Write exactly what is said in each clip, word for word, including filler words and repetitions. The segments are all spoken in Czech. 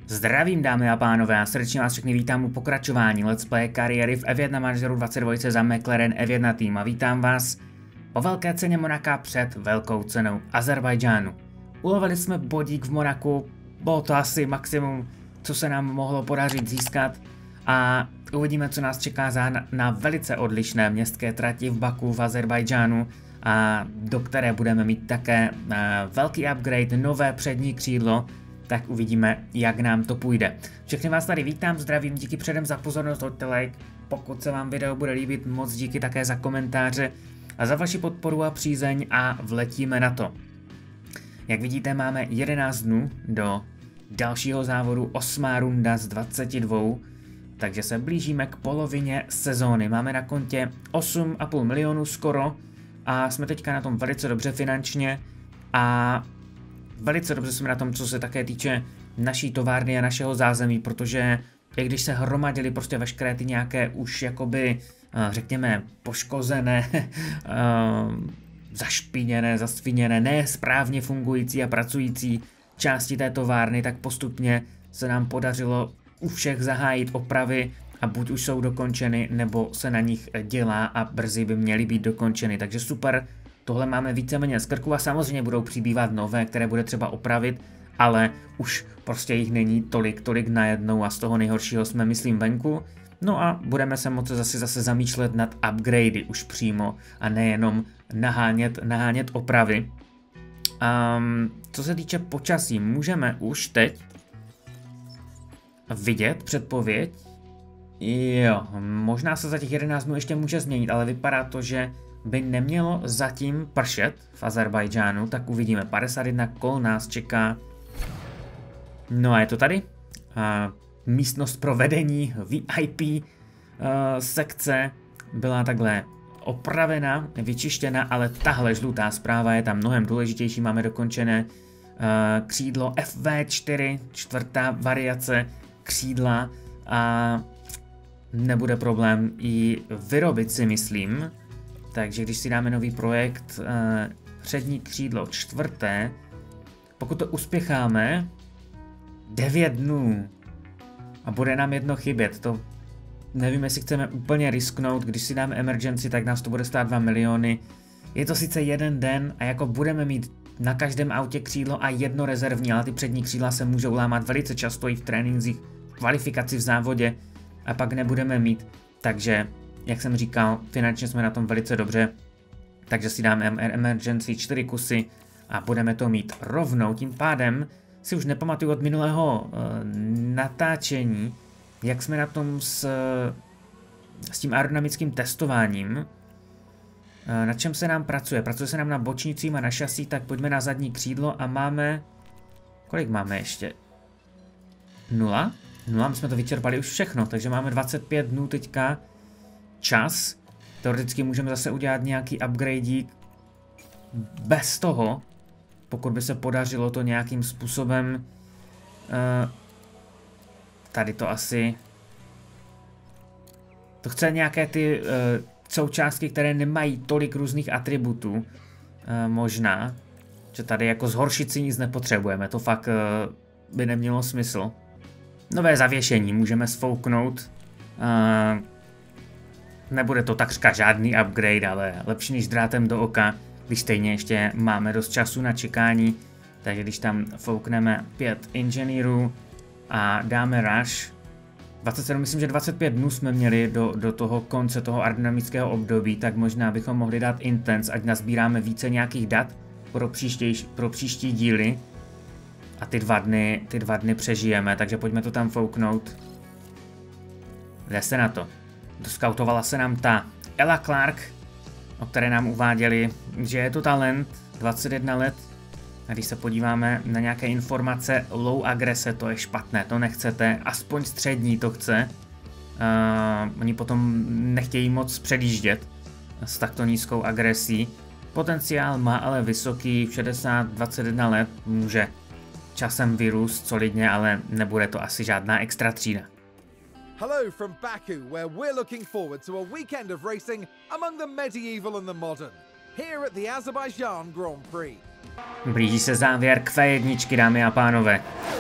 Zdravím dámy a pánové a srdečně vás všechny vítám u pokračování Let's Play kariéry v F jedna Manageru dvacet dva za McLaren F jedna tým a vítám vás o velké ceně Monaka před velkou cenou Azerbajdžánu. Ulovili jsme bodík v Monaku, bylo to asi maximum, co se nám mohlo podařit získat a uvidíme, co nás čeká za na, na velice odlišné městské trati v Baku v Azerbajdžánu, a do které budeme mít také uh, velký upgrade, nové přední křídlo. Tak uvidíme, jak nám to půjde. Všechny vás tady vítám, zdravím, díky předem za pozornost, hoďte like, pokud se vám video bude líbit, moc díky také za komentáře a za vaši podporu a přízeň a vletíme na to. Jak vidíte, máme jedenáct dnů do dalšího závodu, osmá runda z dvaceti dvou, takže se blížíme k polovině sezóny. Máme na kontě osm a půl milionu skoro a jsme teďka na tom velice dobře finančně a velice dobře jsme na tom, co se také týče naší továrny a našeho zázemí, protože i když se hromadily prostě veškeré ty nějaké už jakoby, řekněme, poškozené, zašpiněné, zasviněné, nesprávně fungující a pracující části té továrny, tak postupně se nám podařilo u všech zahájit opravy a buď už jsou dokončeny, nebo se na nich dělá a brzy by měly být dokončeny, takže super. Tohle máme víceméně z krku a samozřejmě budou přibývat nové, které bude třeba opravit, ale už prostě jich není tolik, tolik najednou a z toho nejhoršího jsme, myslím, venku. No a budeme se moci zase zase zamýšlet nad upgradey už přímo a nejenom nahánět, nahánět opravy. Um, co se týče počasí, můžeme už teď vidět předpověď. Jo, možná se za těch jedenáct dnů ještě může změnit, ale vypadá to, že by nemělo zatím pršet v Azerbajdžánu, tak uvidíme. padesát jedna kol nás čeká. No a je to tady. Uh, místnost pro vedení V I P uh, sekce byla takhle opravena, vyčištěna, ale tahle žlutá zpráva je tam mnohem důležitější. Máme dokončené uh, křídlo F V čtyři, čtvrtá variace křídla a nebude problém ji vyrobit, si myslím. Takže když si dáme nový projekt, uh, přední křídlo čtvrté, pokud to uspěcháme, devět dnů a bude nám jedno chybět, to nevím, jestli chceme úplně risknout, když si dáme emergency, tak nás to bude stát dva miliony. Je to sice jeden den a jako budeme mít na každém autě křídlo a jedno rezervní, ale ty přední křídla se můžou lámat velice často i v trénincích, v kvalifikaci v závodě a pak nebudeme mít, takže jak jsem říkal, finančně jsme na tom velice dobře, takže si dáme emergency čtyři kusy a budeme to mít rovnou. Tím pádem si už nepamatuju od minulého uh, natáčení, jak jsme na tom s, s tím aerodynamickým testováním, uh, na čem se nám pracuje. Pracuje se nám na bočnicím a na šasí, tak pojďme na zadní křídlo a máme, kolik máme ještě? Nula? Nula, my jsme to vyčerpali už všechno, takže máme dvacet pět dnů teďka čas. Teoreticky můžeme zase udělat nějaký upgradík bez toho, pokud by se podařilo to nějakým způsobem. Uh, tady to asi to chce nějaké ty uh, součástky, které nemají tolik různých atributů. Uh, možná, že tady jako zhoršit si nic nepotřebujeme, to fakt uh, by nemělo smysl. Nové zavěšení můžeme sfouknout. Uh, Nebude to takřka žádný upgrade, ale lepší než drátem do oka, když stejně ještě máme dost času na čekání. Takže když tam foukneme pět inženýrů a dáme rush, dvacet sedm, myslím, že dvacet pět dnů jsme měli do, do toho konce toho aerodynamického období, tak možná bychom mohli dát intense, ať nazbíráme více nějakých dat pro příští, pro příští díly a ty dva dny, ty dva dny přežijeme, takže pojďme to tam fouknout. Jde se na to. Doskautovala se nám ta Ella Clark, o které nám uváděli, že je to talent, dvacet jedna let. A když se podíváme na nějaké informace, low agrese, to je špatné, to nechcete, aspoň střední to chce. Uh, oni potom nechtějí moc předjíždět s takto nízkou agresí. Potenciál má ale vysoký, šedesát, dvacet jedna let, může časem vyrůst solidně, ale nebude to asi žádná extra třída. Hello from Baku, where we're looking forward to a weekend of racing among the medieval and the modern, here at the Azerbaijan Grand Prix. Blíží se závěr Q jedna, dámy a pánové.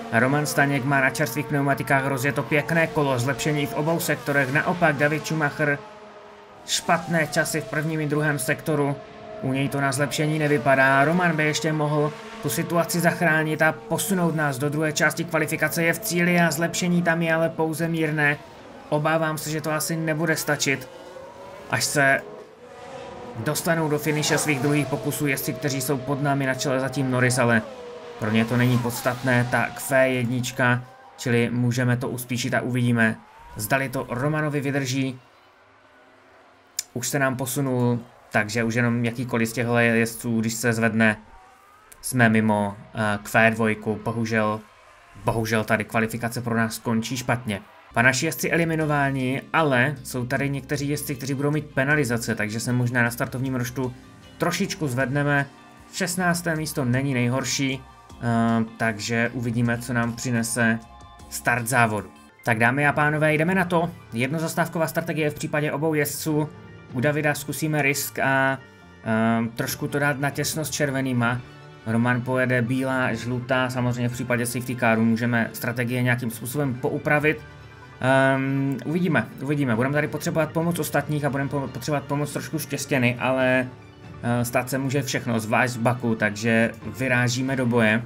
Roman Staněk má na čerstvých pneumatikách rozjeto pěkné kolo, zlepšení v obou sektorech, naopak David Schumacher špatné časy v prvním i druhém sektoru, u něj to na zlepšení nevypadá. Roman by ještě mohl tu situaci zachránit a posunout nás do druhé části kvalifikace, je v cíli a zlepšení tam je ale pouze mírné. Obávám se, že to asi nebude stačit, až se dostanou do finiše svých druhých pokusů jezdci, kteří jsou pod námi, na čele zatím Norris, ale pro ně to není podstatné, ta Q jedna, čili můžeme to uspíšit a uvidíme, zdali to Romanovi vydrží. Už se nám posunul, takže už jenom jakýkoliv z těchto jezdců, když se zvedne, jsme mimo uh, Q dva, bohužel, bohužel tady kvalifikace pro nás skončí špatně. Pa naši jezdci eliminováni, ale jsou tady někteří jezdci, kteří budou mít penalizace, takže se možná na startovním roštu trošičku zvedneme. šestnácté místo není nejhorší, uh, takže uvidíme, co nám přinese start závodu. Tak dámy a pánové, jdeme na to. Jednozastávková strategie v případě obou jezdců. U Davida zkusíme risk a uh, trošku to dát na těsno s červenýma. Roman pojede bílá, žlutá, samozřejmě v případě safety caru můžeme strategie nějakým způsobem poupravit. Um, uvidíme, uvidíme, budeme tady potřebovat pomoc ostatních a budeme potřebovat pomoc trošku štěstěny, ale uh, stát se může všechno, zvlášť z Baku, takže vyrážíme do boje.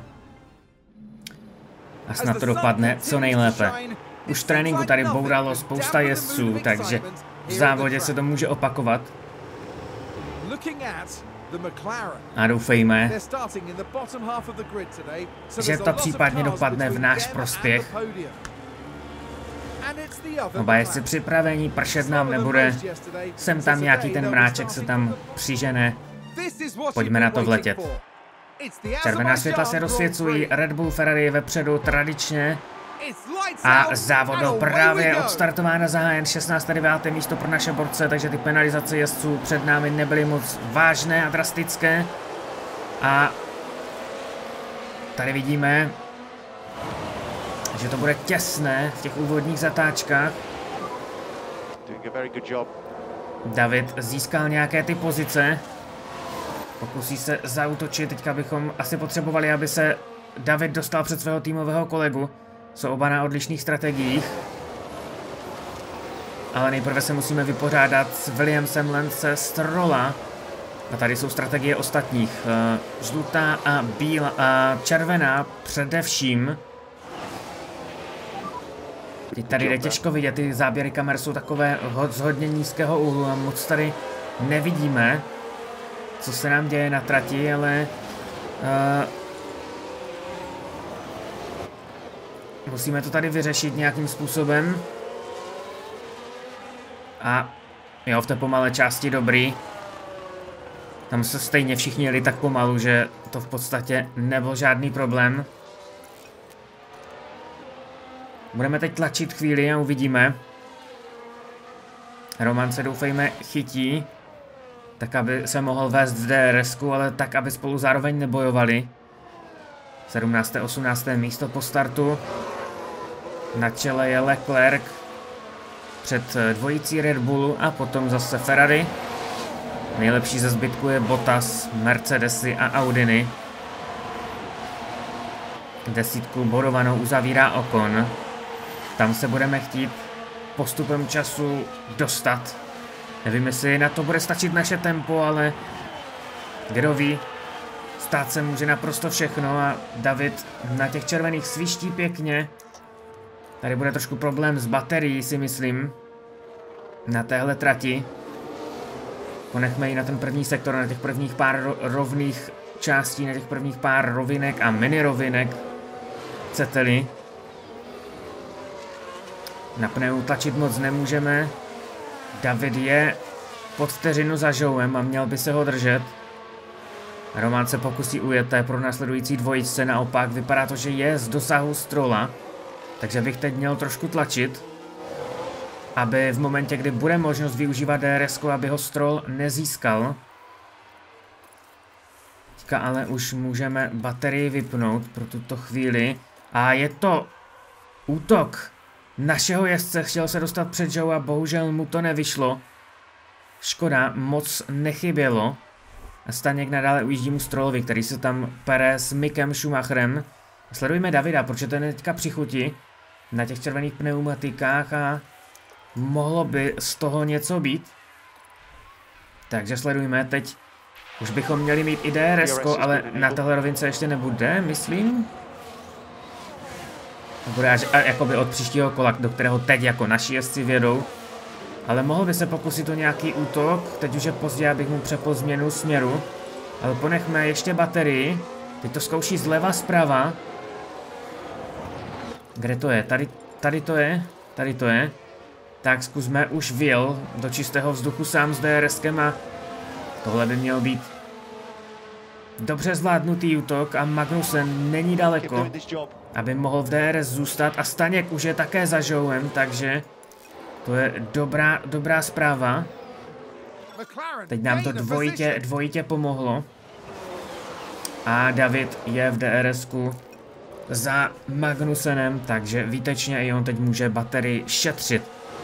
A snad to dopadne co nejlépe. Už v tréninku tady bouralo spousta jezdců, takže v závodě se to může opakovat. A doufejme, že to případně dopadne v náš prospěch. Oba jezdci připravení, pršet nám nebude. Sem tam nějaký ten mráček se tam přižene. Pojďme na to vletět. Červená světla se rozsvěcují, Red Bull Ferrari vepředu tradičně. A závod byl právě odstartován a zahájen. šestnácté deváté místo pro naše borce, takže ty penalizace jezdců před námi nebyly moc vážné a drastické. A tady vidíme, že to bude těsné v těch úvodních zatáčkách. David získal nějaké ty pozice. Pokusí se zaútočit, teďka bychom asi potřebovali, aby se David dostal před svého týmového kolegu. Jsou oba na odlišných strategiích. Ale nejprve se musíme vypořádat s Williamsem, Lance, Strolla. A tady jsou strategie ostatních. Žlutá a bílá a červená především. Teď tady jde těžko vidět, ty záběry kamer jsou takové z hodně nízkého úhlu a moc tady nevidíme, co se nám děje na trati, ale uh, musíme to tady vyřešit nějakým způsobem. A jo, v té pomalé části dobrý. Tam se stejně všichni jeli tak pomalu, že to v podstatě nebyl žádný problém. Budeme teď tlačit chvíli a uvidíme. Roman se doufejme chytí, tak aby se mohl vést v D R S ku, ale tak, aby spolu zároveň nebojovali. sedmnácté osmnácté místo po startu. Na čele je Leclerc před dvojicí Red Bullu a potom zase Ferrari. Nejlepší ze zbytku je Bottas, Mercedesy a Audiny. Desítku bodovanou uzavírá Ocon. Tam se budeme chtít postupem času dostat. Nevím, jestli na to bude stačit naše tempo, ale kdo ví, stát se může naprosto všechno a David na těch červených sviští pěkně. Tady bude trošku problém s baterií, si myslím, na téhle trati. Ponechme ji na ten první sektor, na těch prvních pár ro rovných částí, na těch prvních pár rovinek a mini rovinek, chcete-li. Na pneu tlačit moc nemůžeme. David je pod vteřinu za Joem a měl by se ho držet. Roman se pokusí ujet té pro následující dvojičce, naopak vypadá to, že je z dosahu Strolla. Takže bych teď měl trošku tlačit, aby v momentě, kdy bude možnost využívat D R S ku, aby ho Stroll nezískal. Teďka ale už můžeme baterii vypnout pro tuto chvíli. A je to útok našeho jezdce, chtěl se dostat před Joe a bohužel mu to nevyšlo. Škoda, moc nechybělo. A Staněk nadále ujíždí mu Strollovi, který se tam pere s Mickem Schumacherem. Sledujeme Davida, protože ten je teďka při chuti na těch červených pneumatikách a mohlo by z toho něco být. Takže sledujeme, teď už bychom měli mít i D R S ko, ale na téhle rovince ještě nebude, myslím. Bude až jakoby od příštího kola, do kterého teď jako naši jezdci vědou. Ale mohl by se pokusit o nějaký útok, teď už je pozdě, abych mu přepl změnu směru. Ale ponechme ještě baterii, teď to zkouší zleva zprava. Kde to je? Tady, tady to je, tady to je. Tak zkusme, už vyjel do čistého vzduchu sám s DRSkem a tohle by měl být dobře zvládnutý útok a Magnussen není daleko, aby mohl v D R S zůstat a Staněk už je také za Zhouem, takže to je dobrá, dobrá zpráva. Teď nám to dvojitě, dvojitě pomohlo. A David je v DRSku za Magnussenem, takže výtečně i on teď může baterii šetřit.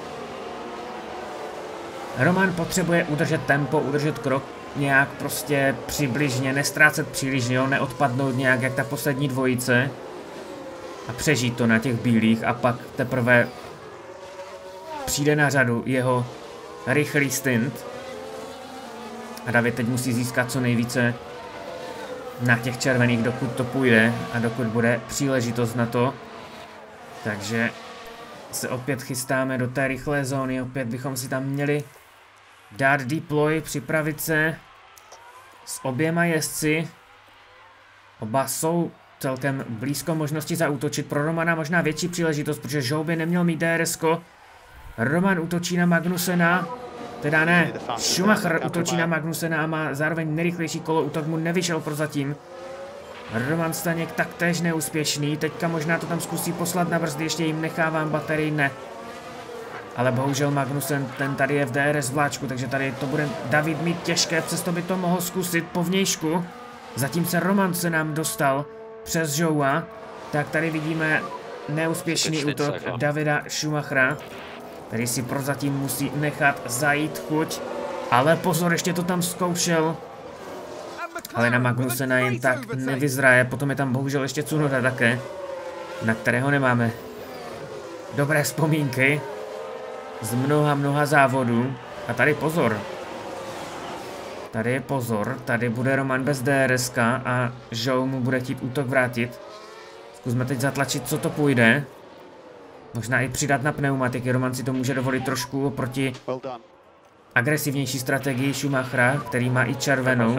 Roman potřebuje udržet tempo, udržet krok nějak prostě přibližně, nestrácet příliš, jo, neodpadnout nějak jak ta poslední dvojice a přežít to na těch bílých a pak teprve přijde na řadu jeho rychlý stint. A David teď musí získat co nejvíce na těch červených, dokud to půjde a dokud bude příležitost na to. Takže se opět chystáme do té rychlé zóny, opět bychom si tam měli dát deploy, připravit se s oběma jezdci. Oba jsou celkem blízko možnosti zaútočit. Pro Romana možná větší příležitost, protože Zhou by neměl mít D R S ko. Roman útočí na Magnussena, teda ne, Schumacher útočí na Magnussena a má zároveň nejrychlejší kolo, útok mu nevyšel prozatím. Roman Staněk taktéž neúspěšný, teďka možná to tam zkusí poslat na brzdy, ještě jim nechávám baterii, ne. Ale bohužel Magnussen, ten tady je v D R S vláčku, takže tady to bude David mít těžké, přesto by to mohl zkusit po vnějšku. Zatímco Roman se nám dostal přes Zhoua, tak tady vidíme neúspěšný útok Davida Schumachera, který si prozatím musí nechat zajít chuť. Ale pozor, ještě to tam zkoušel. Ale na Magnussena jen tak nevyzraje, potom je tam bohužel ještě Tsunoda také, na kterého nemáme dobré vzpomínky z mnoha, mnoha závodů. A tady pozor. Tady je pozor, tady bude Roman bez D R S ka a Zhou mu bude chtít útok vrátit. Zkusme teď zatlačit, co to půjde. Možná i přidat na pneumatiky, Roman si to může dovolit trošku oproti agresivnější strategii Schumachera, který má i červenou.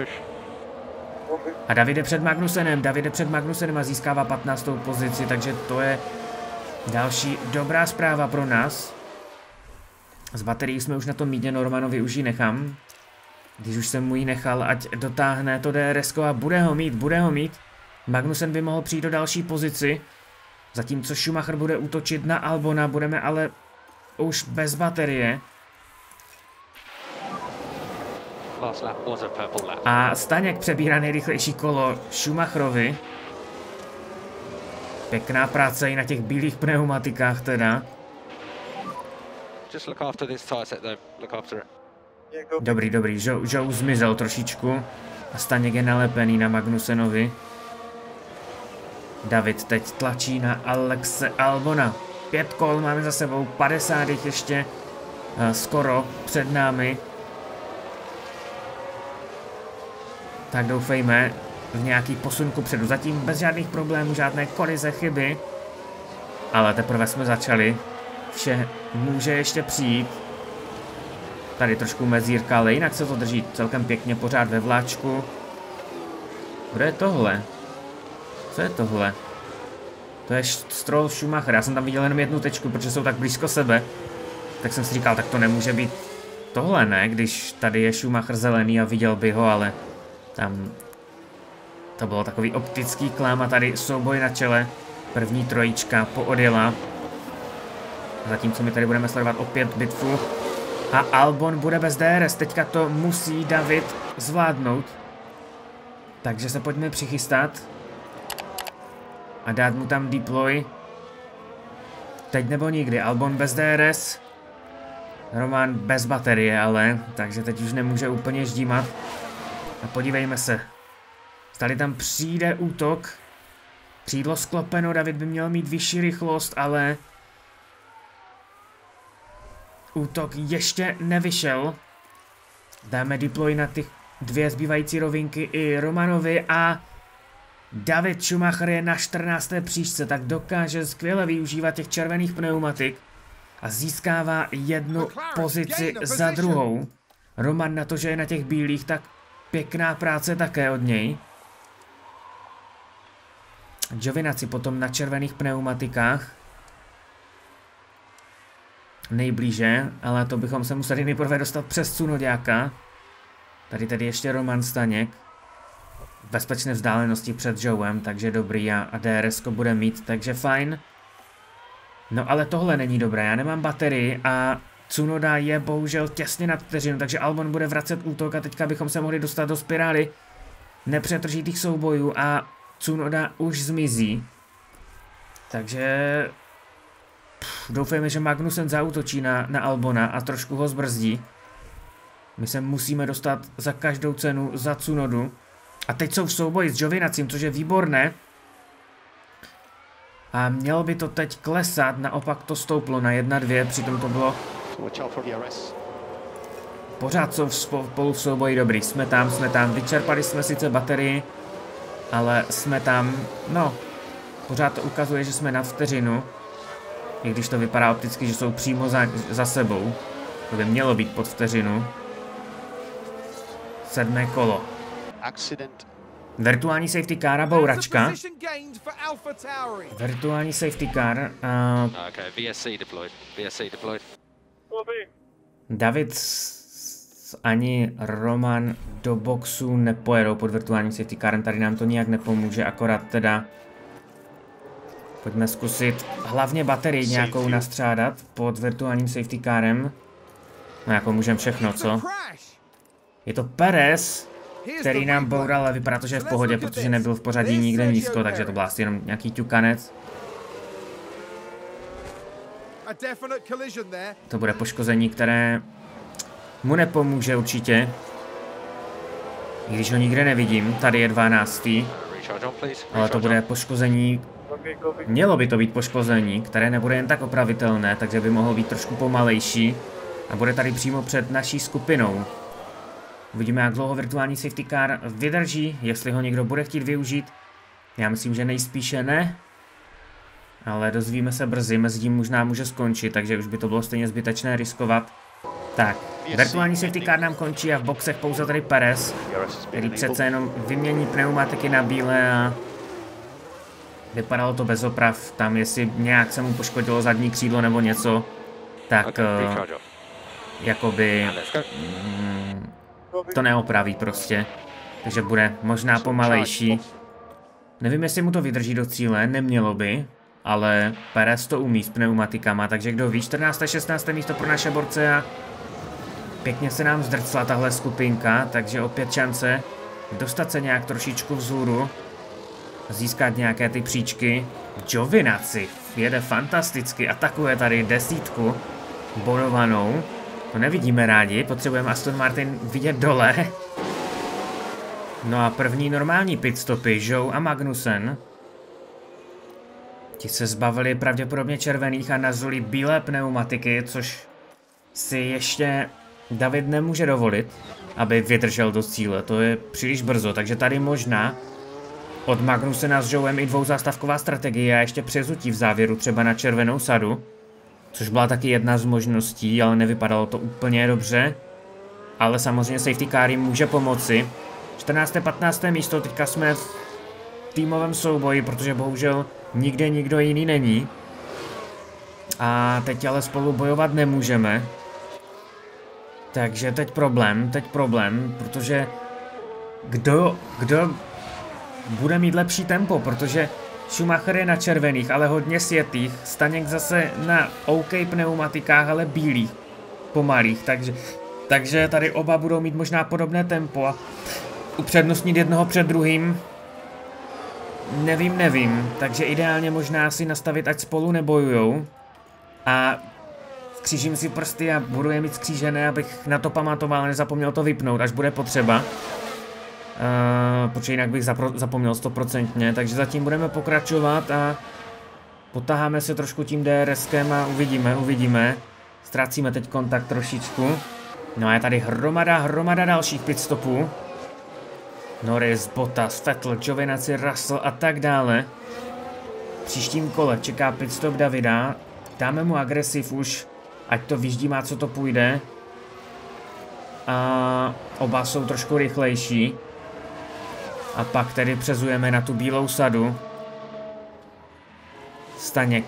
A David je před Magnussenem, David je před Magnussenem a získává patnáctou pozici, takže to je další dobrá zpráva pro nás. Z baterií jsme už na tom míděno, Romanovi už ji nechám. Když už jsem mu ji nechal, ať dotáhne to D R S ko a bude ho mít, bude ho mít. Magnussen by mohl přijít do další pozici. Zatímco Schumacher bude útočit na Albona, budeme ale už bez baterie. A Staněk přebírá nejrychlejší kolo Schumacherovi. Pěkná práce i na těch bílých pneumatikách teda. Dobrý, dobrý, Zhou, Zhou zmizel trošičku. A Staněk je nalepený na Magnussenovi. David teď tlačí na Alexe Albona. Pět kol máme za sebou, padesát jich ještě uh, skoro před námi. Tak doufejme v nějaký posunku předu. Zatím bez žádných problémů, žádné kolize, chyby. Ale teprve jsme začali. Vše může ještě přijít. Tady trošku mezírka, ale jinak se to drží celkem pěkně pořád ve vláčku. Kdo je tohle? Co je tohle? To je Stroll Schumacher. Já jsem tam viděl jenom jednu tečku, protože jsou tak blízko sebe. Tak jsem si říkal, tak to nemůže být tohle, ne? Když tady je Schumacher zelený a viděl by ho, ale tam to bylo takový optický klam a tady souboj na čele. První trojička poodjela. Zatímco my tady budeme sledovat opět bitvu. A Albon bude bez D R S. Teďka to musí David zvládnout. Takže se pojďme přichystat. A dát mu tam deploy. Teď nebo nikdy. Albon bez D R S. Roman bez baterie, ale. Takže teď už nemůže úplně ždímat. A podívejme se. Tady tam přijde útok. Křídlo sklopeno, David by měl mít vyšší rychlost, ale útok ještě nevyšel. Dáme deploy na ty dvě zbývající rovinky i Romanovi a David Schumacher je na čtrnácté příčce, tak dokáže skvěle využívat těch červených pneumatik a získává jednu pozici za druhou. Roman na to, že je na těch bílých, tak pěkná práce také od něj. Giovinazzi potom na červených pneumatikách. Nejblíže, ale to bychom se museli nejprve dostat přes Cunoďáka. Tady tedy ještě Roman Staněk. V bezpečné vzdálenosti před Joem, takže dobrý a, a D R S ko bude mít, takže fajn. No ale tohle není dobré, já nemám baterii a Tsunoda je bohužel těsně nad vteřinu, takže Albon bude vracet útok a teďka bychom se mohli dostat do spirály nepřetržitých soubojů a Tsunoda už zmizí. Takže pff, doufejme, že Magnussen zaútočí na, na Albona a trošku ho zbrzdí. My se musíme dostat za každou cenu za Tsunodu. A teď jsou v souboji s Giovinazim, což je výborné. A mělo by to teď klesat, naopak to stouplo na jedna dvě, přitom to bylo... Pořád jsou spolu v souboji, dobrý, jsme tam, jsme tam, vyčerpali jsme sice baterii, ale jsme tam, no, pořád to ukazuje, že jsme na vteřinu, i když to vypadá opticky, že jsou přímo za, za sebou, to by mělo být pod vteřinu. Sedmé kolo. Accident. Virtuální safety car a bouračka. Virtuální safety car. Uh, okay, V S C deployed. V S C deployed. David ani Roman do boxu nepojedou pod virtuálním safety carem, tady nám to nijak nepomůže, akorát teda pojďme zkusit hlavně baterii nějakou nastřádat pod virtuálním safety carem. No jako můžeme všechno, co? Je to Perez, který nám boural, ale vypadá to, že je v pohodě, protože nebyl v pořadí nikde nízko, takže to byl asi jenom nějaký ťukanec. To bude poškození, které mu nepomůže určitě. I když ho nikde nevidím, tady je dvanáctý. Ale to bude poškození, mělo by to být poškození, které nebude jen tak opravitelné, takže by mohlo být trošku pomalejší. A bude tady přímo před naší skupinou. Uvidíme, jak dlouho virtuální safety car vydrží, jestli ho někdo bude chtít využít. Já myslím, že nejspíše ne. Ale dozvíme se brzy, mezi tím možná může skončit, takže už by to bylo stejně zbytečné riskovat. Tak, virtuální safety car nám končí a v boxech pouze tady Perez, který přece jenom vymění pneumatiky na bílé a vypadalo to bez oprav. Tam jestli nějak se mu poškodilo zadní křídlo nebo něco, tak uh, jakoby mm, to neopraví prostě. Takže bude možná pomalejší. Nevím, jestli mu to vydrží do cíle, nemělo by. Ale Perez to umí s pneumatikama, takže kdo ví, čtrnácté šestnácté místo pro naše borce a pěkně se nám zdrcla tahle skupinka, takže opět šance dostat se nějak trošičku vzhůru, získat nějaké ty příčky. Giovinazzi jede fantasticky, atakuje tady desítku bodovanou, to nevidíme rádi, potřebujeme Aston Martin vidět dole. No a první normální pitstopy, Joe a Magnussen. Ti se zbavili pravděpodobně červených a nazuli bílé pneumatiky, což si ještě David nemůže dovolit, aby vydržel do cíle. To je příliš brzo, takže tady možná od Magnusena s Joem i dvouzástavková strategie a ještě přezutí v závěru třeba na červenou sadu, což byla taky jedna z možností, ale nevypadalo to úplně dobře. Ale samozřejmě safety car jim může pomoci. čtrnácté patnácté místo, teďka jsme v týmovém souboji, protože bohužel nikde nikdo jiný není. A teď ale spolu bojovat nemůžeme. Takže teď problém, teď problém, protože kdo, kdo bude mít lepší tempo, protože Schumacher je na červených, ale hodně světých, Staněk zase na OK pneumatikách, ale bílých, pomalých, takže, takže tady oba budou mít možná podobné tempo a upřednostnit jednoho před druhým. Nevím, nevím, takže ideálně možná si nastavit, ať spolu nebojujou a skřížím si prsty a budu je mít skřížené, abych na to pamatoval a nezapomněl to vypnout, až bude potřeba. Uh, protože jinak bych zapomněl stoprocentně, takže zatím budeme pokračovat a potáháme se trošku tím D R S kem a uvidíme, uvidíme. Ztrácíme teď kontakt trošičku. No a je tady hromada, hromada dalších pitstopů. Norris, Bottas, Vettel, Giovinazzi, Russell a tak dále. V příštím kole čeká pitstop Davida. Dáme mu agresiv už, ať to vyždímá, co to půjde. A oba jsou trošku rychlejší. A pak tedy přezujeme na tu bílou sadu. Staněk.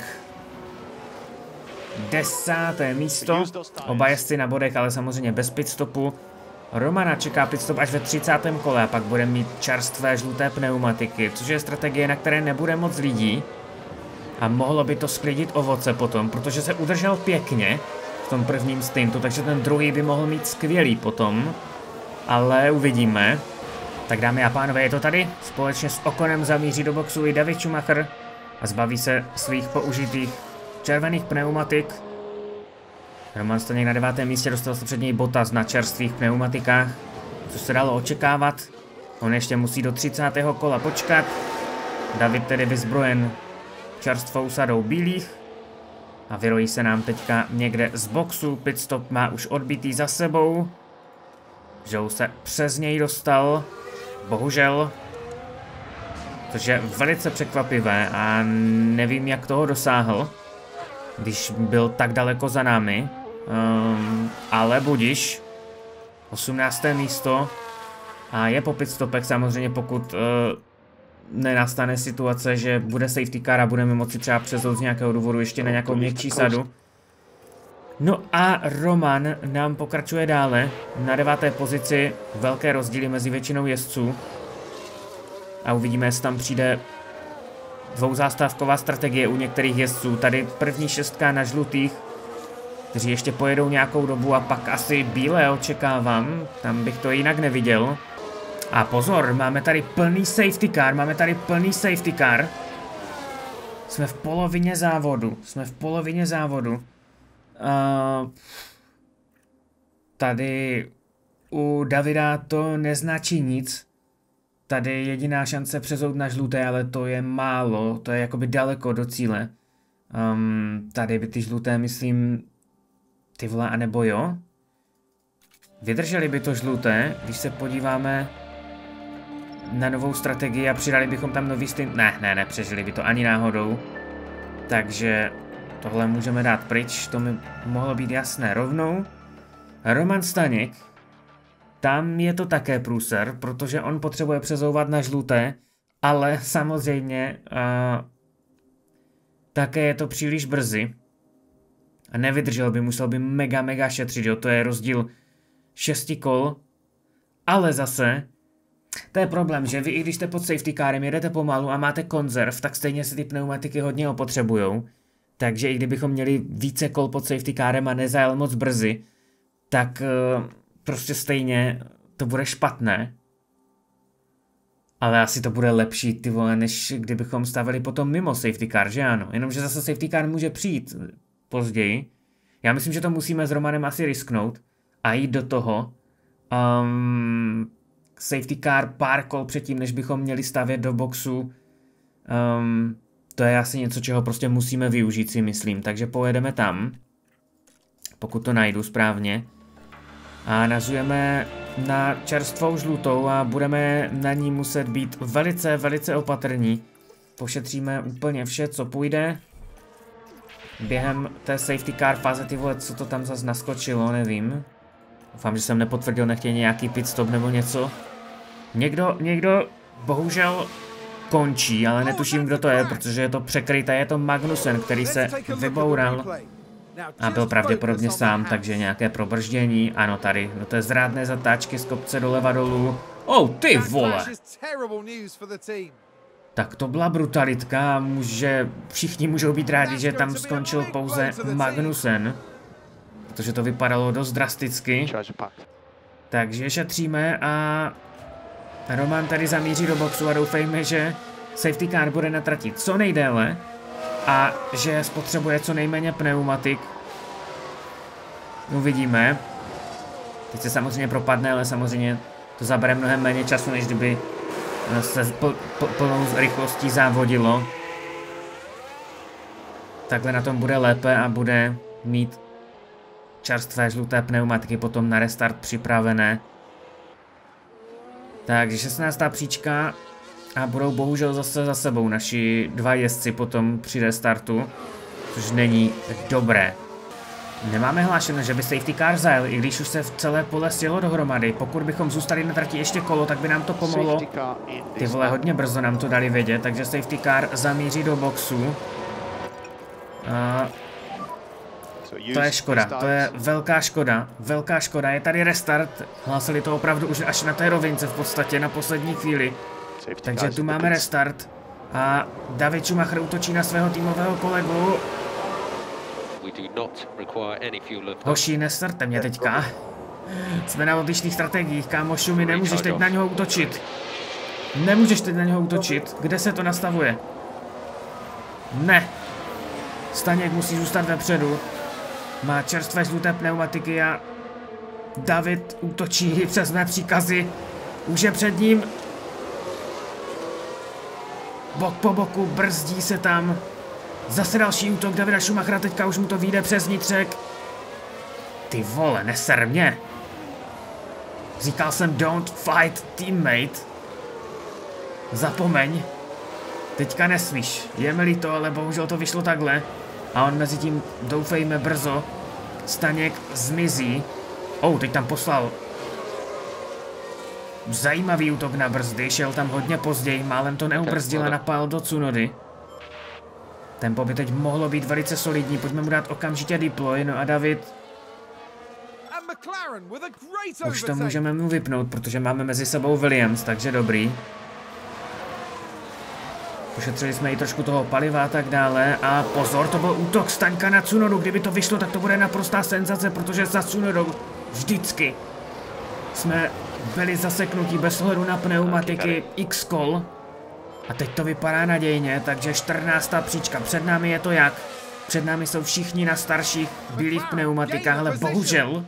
Desáté místo. Oba jezdci na bodech, ale samozřejmě bez pitstopu. Romana čeká pitstop až ve třicátém kole a pak bude mít čerstvé žluté pneumatiky, což je strategie, na které nebude moc lidí. A mohlo by to sklidit ovoce potom, protože se udržel pěkně v tom prvním stintu, takže ten druhý by mohl mít skvělý potom. Ale uvidíme. Tak dámy a pánové, je to tady. Společně s Okonem zamíří do boxu i David Schumacher a zbaví se svých použitých červených pneumatik. Roman Staněk na devátém místě, dostal se před něj Bottas na čerstvých pneumatikách, což se dalo očekávat. On ještě musí do třicátého kola počkat. David tedy vyzbrojen čerstvou sadou bílých a vyrojí se nám teďka někde z boxu. Pitstop má už odbitý za sebou. Joe se přes něj dostal, bohužel, což je velice překvapivé a nevím, jak toho dosáhl, když byl tak daleko za námi, um, ale budiš. osmnácté místo a je po pitstopech samozřejmě, pokud uh, nenastane situace, že bude safety car a budeme moci třeba přezout z nějakého důvodu ještě na nějakou měkčí sadu. No a Roman nám pokračuje dále na deváté pozici, velké rozdíly mezi většinou jezdců. A uvidíme, jestli tam přijde dvouzastávková strategie u některých jezdců. Tady první šestka na žlutých, kteří ještě pojedou nějakou dobu a pak asi bílé očekávám, tam bych to jinak neviděl. A pozor, máme tady plný safety car, máme tady plný safety car. Jsme v polovině závodu, jsme v polovině závodu. Uh, tady u Davida to neznačí nic. Tady je jediná šance přezout na žluté, ale to je málo, to je jakoby daleko do cíle. Um, tady by ty žluté, myslím, ty vole, anebo jo? Vydrželi by to žluté, když se podíváme na novou strategii a přidali bychom tam nový stint. Ne, ne, ne, přežili by to ani náhodou. Takže tohle můžeme dát pryč, to mi mohlo být jasné rovnou. Roman Staněk, tam je to také průser, protože on potřebuje přezouvat na žluté, ale samozřejmě uh, také je to příliš brzy. A nevydržel by, musel by mega, mega šetřit, jo, to je rozdíl šesti kol. Ale zase, to je problém, že vy i když jste pod safety carem, jedete pomalu a máte konzerv, tak stejně se ty pneumatiky hodně opotřebujou. Takže i kdybychom měli více kol pod safety carem a nezajel moc brzy, tak uh, prostě stejně to bude špatné. Ale asi to bude lepší, ty vole, než kdybychom stavili potom mimo safety car, že ano? Jenomže zase safety car může přijít později. Já myslím, že to musíme s Romanem asi risknout a jít do toho. Um, safety car pár kol předtím, než bychom měli stavět do boxu. Um, to je asi něco, čeho prostě musíme využít, si myslím. Takže pojedeme tam, pokud to najdu správně. A nazujeme na čerstvou žlutou a budeme na ní muset být velice, velice opatrní. Pošetříme úplně vše, co půjde. Během té safety car fáze, ty vole, co to tam zase naskočilo, nevím. Doufám, že jsem nepotvrdil nechtěně nějaký pit stop nebo něco. Někdo, někdo bohužel končí, ale netuším, kdo to je, protože je to překryté, je to Magnussen, který se vyboural. A byl pravděpodobně sám, takže nějaké probrždění. Ano, tady, no to je zrádné zatáčky z kopce doleva dolů. Oh, ty vole! Tak to byla brutalitka, může, všichni můžou být rádi, že tam skončil pouze Magnussen. Protože to vypadalo dost drasticky. Takže šetříme a Roman tady zamíří do boxu a doufejme, že safety car bude na trati co nejdéle. A že spotřebuje co nejméně pneumatik. Uvidíme. Teď se samozřejmě propadne, ale samozřejmě To zabere mnohem méně času, než kdyby se pl pl plnou rychlostí závodilo. Takhle na tom bude lépe a bude mít čerstvé žluté pneumatiky potom na restart připravené. Takže šestnáctá příčka a budou bohužel zase za sebou naši dva jezdci potom při restartu, což není dobré. Nemáme hlášeno, že by safety car zajel, i když už se v celé pole sjelo dohromady. Pokud bychom zůstali na trati ještě kolo, tak by nám to pomohlo. Ty vole, hodně brzo nám to dali vědět, takže safety car zamíří do boxu. A to je škoda, to je velká škoda, velká škoda, je tady restart, hlásili to opravdu už až na té rovince v podstatě, na poslední chvíli. Takže tu máme restart a David Schumacher útočí na svého týmového kolegu. Hoši, nesrte mě teďka. Jsme na odlišných strategiích, kámošu, mi nemůžeš teď na něho útočit. Nemůžeš teď na něho útočit, kde se to nastavuje? Ne. Staněk musí zůstat vepředu. Má čerstvé žluté pneumatiky a David útočí přes mé příkazy. Už je před ním. Bok po boku, brzdí se tam. Zase další útok Davida Schumachera, teďka už mu to vyjde přes vnitřek. Ty vole, neser mě. Říkal jsem don't fight teammate. Zapomeň. Teďka nesmíš. Je mi líto, ale bohužel to vyšlo takhle. A on mezi tím, doufejme, brzo. Staněk zmizí. Oh, teď tam poslal zajímavý útok na brzdy. Šel tam hodně později, málem to neubrzdil a napál do Tsunody. Tempo by teď mohlo být velice solidní, pojďme mu dát okamžitě deploy, no a David... Už to můžeme mu vypnout, protože máme mezi sebou Williams, takže dobrý. Pošetřili jsme i trošku toho paliva a tak dále. A pozor, to byl útok Staňka na Tsunodu. Kdyby to vyšlo, tak to bude naprostá senzace, protože za Tsunodou vždycky jsme byli zaseknutí bez ohledu na pneumatiky X-Call. A teď to vypadá nadějně, takže čtrnáctá příčka. Před námi je to jak? Před námi jsou všichni na starších bílých pneumatikách, ale bohužel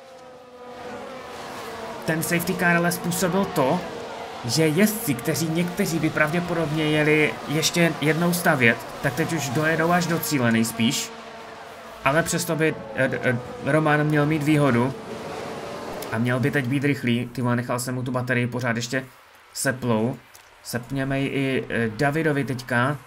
ten safety car ale způsobil to, že jezdci, kteří někteří by pravděpodobně jeli ještě jednou stavět, tak teď už dojedou až do cíle nejspíš. Ale přesto by eh, eh, Roman měl mít výhodu a měl by teď být rychlý. Ty vole, nechal jsem mu tu baterii pořád ještě seplou. Sepněme ji i eh, Davidovi teďka.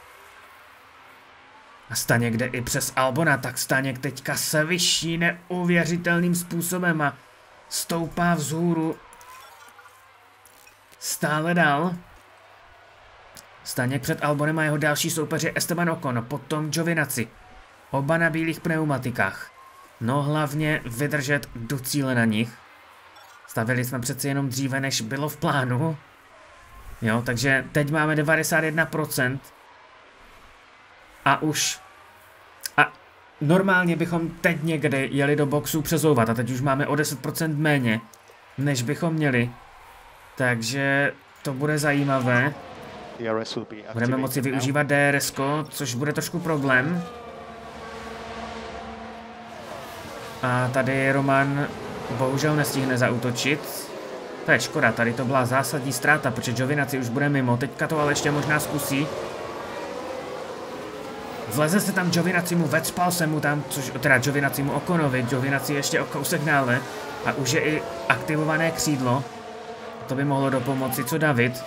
A Staněk jde i přes Albona, tak Staněk teďka se vyšší neuvěřitelným způsobem a stoupá vzhůru. Stále dál. Staněk před Albonem a jeho další soupeř je Esteban Ocon, potom Giovinazzi. Oba na bílých pneumatikách. No hlavně vydržet do cíle na nich. Stavili jsme přeci jenom dříve, než bylo v plánu. Jo, takže teď máme devadesát jedna procent. A už... A normálně bychom teď někde jeli do boxu přezouvat a teď už máme o deset procent méně, než bychom měli. Takže to bude zajímavé. Budeme moci využívat D R S ko, což bude trošku problém. A tady Roman bohužel nestihne zaútočit. To je škoda, tady to byla zásadní ztráta, protože Giovinazzi už bude mimo. Teďka to ale ještě možná zkusí. Vleze se tam Giovinazzi mu, vecpal se mu tam, což, teda Giovinazzi mu Oconovi, Giovinazzi ještě o kousek dále. A už je i aktivované křídlo. To by mohlo dopomoci, co David?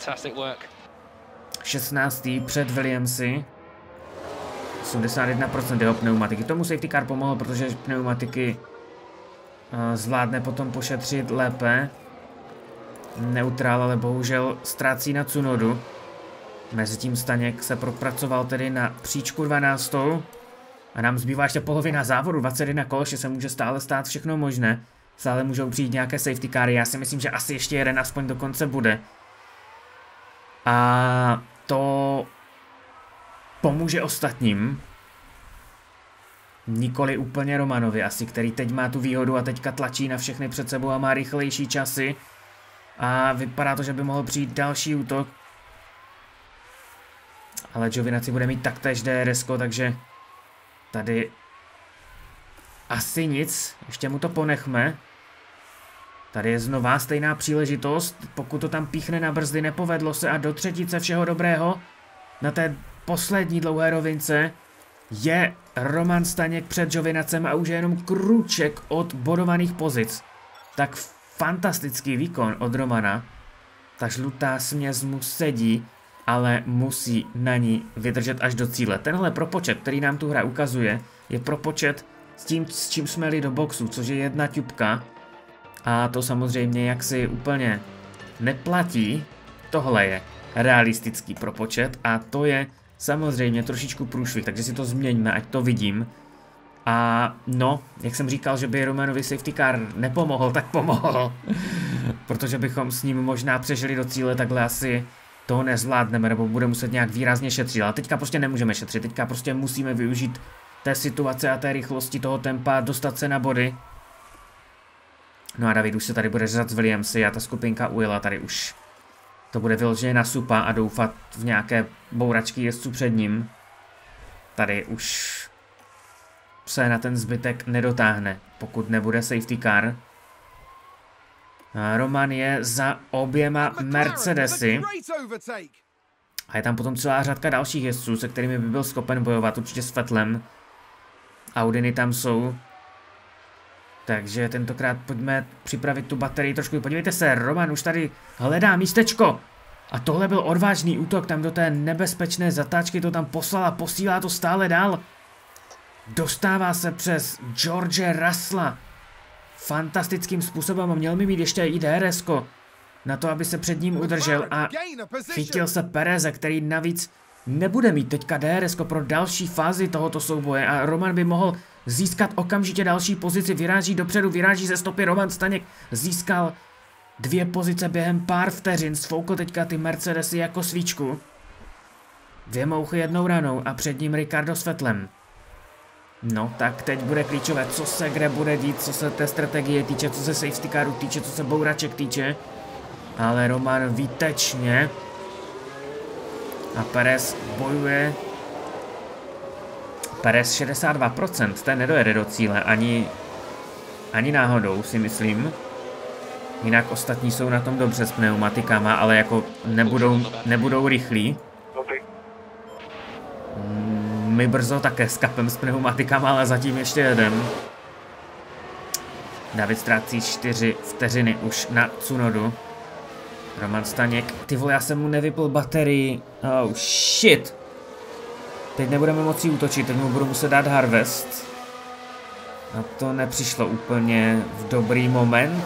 šestnáctý před Williamsy. osmdesát jedna procent jeho pneumatiky. Tomu safety car pomohl, protože pneumatiky uh, zvládne potom pošetřit lépe. Neutrál, ale bohužel ztrácí na Tsunodu. Mezitím Staněk se propracoval tedy na příčku dvanáctou. A nám zbývá ještě polovina závodu, dvacet jedna kol, že se může stále stát všechno možné. Stále můžou přijít nějaké safety cary, já si myslím, že asi ještě jeden aspoň do konce bude. A to pomůže ostatním. Nikoli úplně Romanovi asi, který teď má tu výhodu a teďka tlačí na všechny před sebou a má rychlejší časy. A vypadá to, že by mohl přijít další útok. Ale Giovinazzi bude mít taktéž D R S ko, takže tady asi nic. Ještě mu to ponechme. Tady je znova stejná příležitost, pokud to tam píchne na brzdy, nepovedlo se a do třetice všeho dobrého. Na té poslední dlouhé rovince je Roman Staněk před Giovinazem a už je jenom krůček od bodovaných pozic. Tak fantastický výkon od Romana. Ta žlutá směs mu sedí, ale musí na ní vydržet až do cíle. Tenhle propočet, který nám tu hra ukazuje, je propočet s tím, s čím jsme jeli do boxu, což je jedna ťupka. A to samozřejmě jaksi úplně neplatí. Tohle je realistický propočet a to je samozřejmě trošičku průšvih, takže si to změňme, ať to vidím. A no, jak jsem říkal, že by Romanovi safety car nepomohl, tak pomohl. Protože bychom s ním možná přežili do cíle, takhle asi to nezvládneme, nebo bude muset nějak výrazně šetřit. Ale teďka prostě nemůžeme šetřit, teďka prostě musíme využít té situace a té rychlosti toho tempa, dostat se na body. No a David už se tady bude řezat z Williamsy a ta skupinka ujela tady už. To bude vyloženě na supa a doufat v nějaké bouračky jezdců před ním. Tady už se na ten zbytek nedotáhne, pokud nebude safety car. A Roman je za oběma Mercedesy. A je tam potom celá řadka dalších jezdců, se kterými by byl schopen bojovat, určitě s Vettelem. Audiny tam jsou. Takže tentokrát pojďme připravit tu baterii trošku. Podívejte se, Roman už tady hledá místečko. A tohle byl odvážný útok, tam do té nebezpečné zatáčky to tam poslal a posílá to stále dál. Dostává se přes George Russella. Fantastickým způsobem a měl mi mít ještě i D R S ko na to, aby se před ním udržel a chytil se Pereze, který navíc nebude mít teďka D R S ko pro další fázi tohoto souboje a Roman by mohl získat okamžitě další pozici, vyráží dopředu, vyráží ze stopy, Roman Staněk získal dvě pozice během pár vteřin, sfoukl teďka ty Mercedesy jako svíčku. Dvě mouchy jednou ranou a před ním Ricardo s Vettelem. No, tak teď bude klíčové, co se kde bude dít, co se té strategie týče, co se safety caru týče, co se bouraček týče. Ale Roman výtečně. A Perez bojuje. Perez šedesát dva procent, ten nedojede do cíle, ani, ani náhodou si myslím. Jinak ostatní jsou na tom dobře s pneumatikama, ale jako nebudou, nebudou rychlí. My brzo také s kapem s pneumatikama, ale zatím ještě jeden. David ztrácí čtyři vteřiny už na Tsunodu. Roman Staněk. Ty vole, já jsem mu nevypl baterii. Oh shit. Teď nebudeme moci útočit, teď mu budu muset dát harvest. A to nepřišlo úplně v dobrý moment.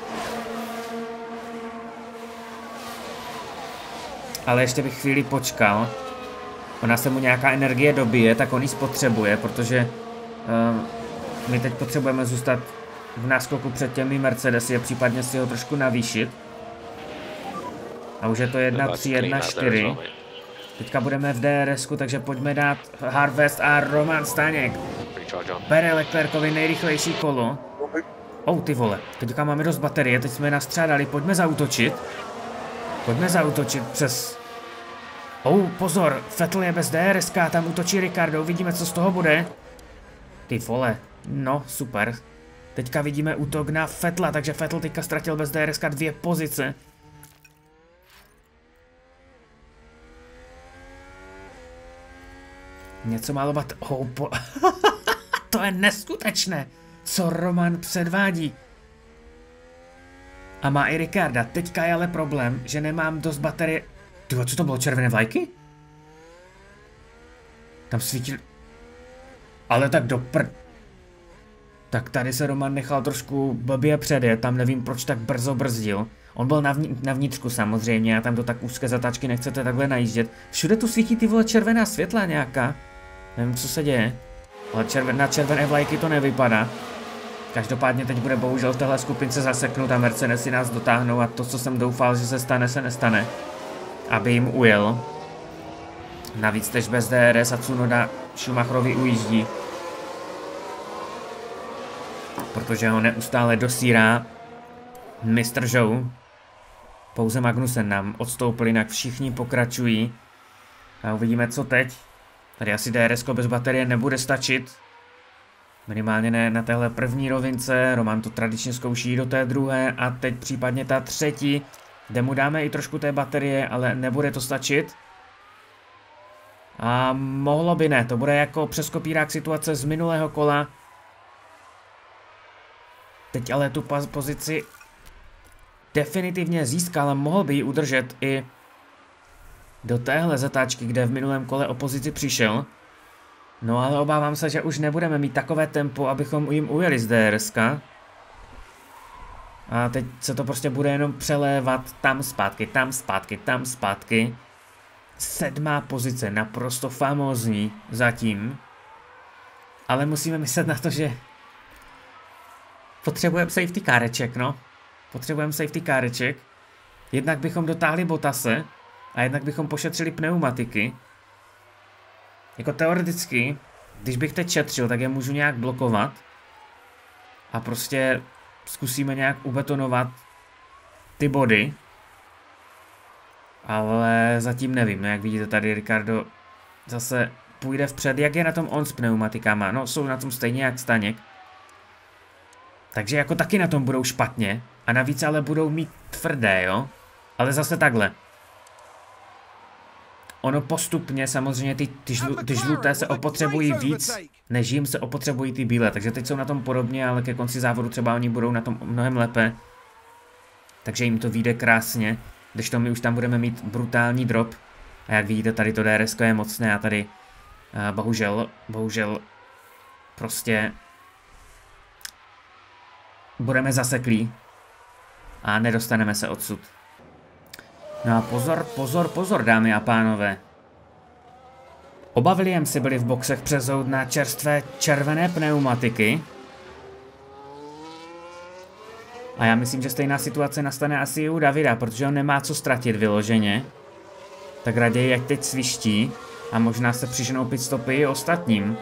Ale ještě bych chvíli počkal. Ona se mu nějaká energie dobije, tak on ji spotřebuje, protože uh, my teď potřebujeme zůstat v náskoku před těmi Mercedesy a případně si ho trošku navýšit. A už je to jedna tři jedna čtyři. Teďka budeme v D R S ku, takže pojďme dát harvest a Roman Staněk bere Leclercovi nejrychlejší kolo. Oh, ty vole, teďka máme dost baterie, teď jsme je nastřádali, pojďme zaútočit. Pojďme zaútočit přes... Oh, pozor, Vettel je bez D R S ka, tam útočí Ricardo, uvidíme, co z toho bude. Ty vole, no, super. Teďka vidíme útok na Vettela, takže Vettel teďka ztratil bez D R S ka dvě pozice. Něco málo bat... Oh, po... To je neskutečné, co Roman předvádí. A má i Ricarda, teďka je ale problém, že nemám dost baterie... Tyvo, co to bylo, červené vlajky? Tam svítil... Ale tak do pr... Tak tady se Roman nechal trošku blbě předjet, tam nevím, proč tak brzo brzdil. On byl navní, na vnitřku samozřejmě a tam do tak úzké zatáčky nechcete takhle najíždět. Všude tu svítí ty vole červená světla nějaká. Nevím, co se děje. Ale červen, na červené vlajky to nevypadá. Každopádně teď bude bohužel v téhle skupince zaseknout a Mercedesy nás dotáhnou a to, co jsem doufal, že se stane, se nestane. Aby jim ujel. Navíc tež bez D R S a Tsunoda Schumacherovi ujíždí. Protože ho neustále dosírá mistr Zhou. Pouze Magnussen nám odstoupil, jinak všichni pokračují. A uvidíme, co teď. Tady asi D R S ko bez baterie nebude stačit. Minimálně ne na téhle první rovince, Roman to tradičně zkouší do té druhé a teď případně ta třetí, kde mu dáme i trošku té baterie, ale nebude to stačit. A mohlo by ne, to bude jako přeskopírák situace z minulého kola. Teď ale tu pozici definitivně získal a mohl by ji udržet i do téhle zatáčky, kde v minulém kole o pozici přišel. No ale obávám se, že už nebudeme mít takové tempo, abychom jim ujeli z D R S ka. A teď se to prostě bude jenom přelévat tam zpátky, tam zpátky, tam zpátky. Sedmá pozice, naprosto famózní zatím. Ale musíme myslet na to, že potřebujeme safety káreček, no. Potřebujeme safety káreček. Jednak bychom dotáhli Bottase a jednak bychom pošetřili pneumatiky. Jako teoreticky, když bych teď šetřil, tak je můžu nějak blokovat. A prostě zkusíme nějak ubetonovat ty body. Ale zatím nevím, no jak vidíte tady Ricardo zase půjde vpřed, jak je na tom on s pneumatikama, no jsou na tom stejně jak Staněk. Takže jako taky na tom budou špatně a navíc ale budou mít tvrdé, jo, ale zase takhle. Ono postupně samozřejmě ty, ty, žlu, ty žluté se opotřebují víc, než jim se opotřebují ty bílé, takže teď jsou na tom podobně, ale ke konci závodu třeba oni budou na tom mnohem lépe. Takže jim to vyjde krásně. Když to my už tam budeme mít brutální drop. A jak vidíte, tady to D R S ko je mocné a tady uh, bohužel, bohužel prostě budeme zaseklí a nedostaneme se odsud. No a pozor, pozor, pozor, dámy a pánové. Oba Williamsy byli v boxech přezout na čerstvé červené pneumatiky. A já myslím, že stejná situace nastane asi i u Davida, protože on nemá co ztratit vyloženě. Tak raději, jak teď sviští a možná se přiženou pitstopy i ostatním.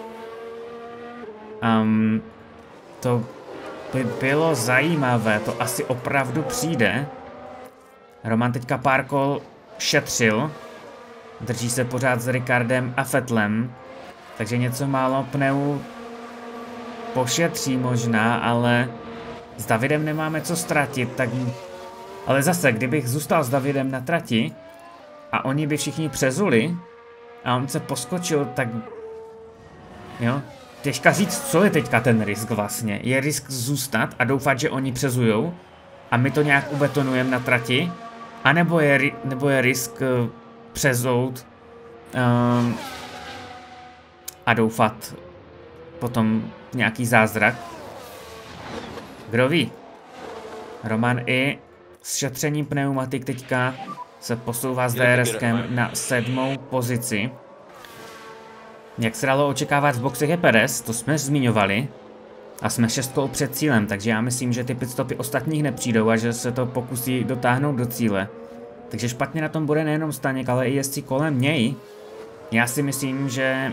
Um, to by bylo zajímavé, to asi opravdu přijde. Roman teďka pár kol šetřil. Drží se pořád s Ricardem a Vettelem. Takže něco málo pneu pošetří možná, ale s Davidem nemáme co ztratit, tak... Ale zase, kdybych zůstal s Davidem na trati a oni by všichni přezuli a on se poskočil, tak... Jo? Těžká říct, co je teďka ten risk vlastně. Je risk zůstat a doufat, že oni přezujou a my to nějak ubetonujeme na trati, anebo je, nebo je risk uh, přezout um, a doufat potom nějaký zázrak. Kdo ví? Roman i s šetřením pneumatik teďka se posouvá s D R S kem na sedmou pozici. Jak se dalo očekávat v boxech je Perez, to jsme zmiňovali. A jsme šest kol před cílem, takže já myslím, že ty pitstopy ostatních nepřijdou a že se to pokusí dotáhnout do cíle. Takže špatně na tom bude nejenom Staněk, ale i jezdci kolem něj. Já si myslím, že